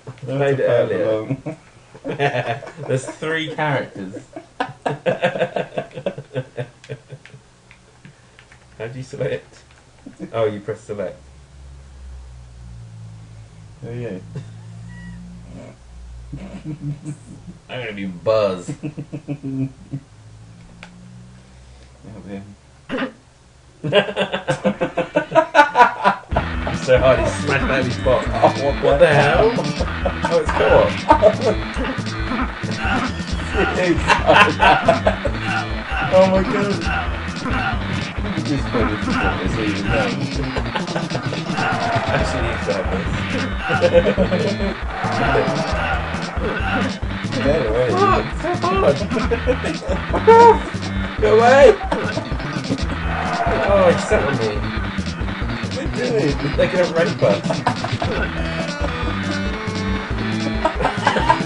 Played it earlier. There's 3 characters. How do you select? Oh, you press select. Oh yeah. I'm gonna be Buzz. So hard he smashed out his box. Oh, What the hell? Oh, it's co-op. Oh my god. You just put it before this even done. Actually, needs to have Get away. Fuck, so hard. Fuck off! Go away! Oh, he sat on me. What are you doing? They're gonna rape us.